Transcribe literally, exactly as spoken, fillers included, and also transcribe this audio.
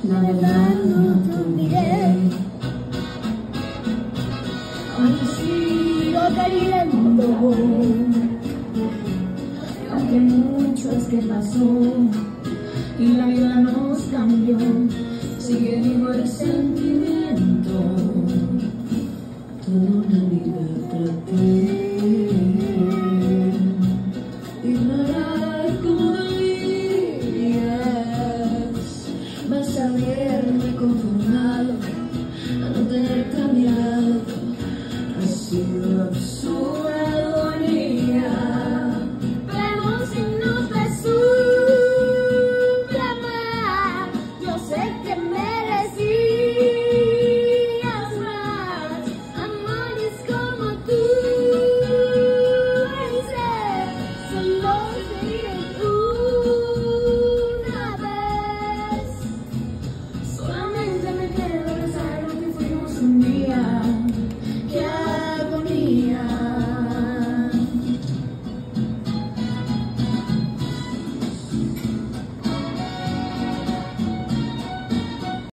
la verdad no te olvidé. Aunque sigo queriendo, aunque mucho es que pasó y la vida nos cambió, sigue vivo el sentimiento. Toda una vida traté de ignorar como debías, vas a ver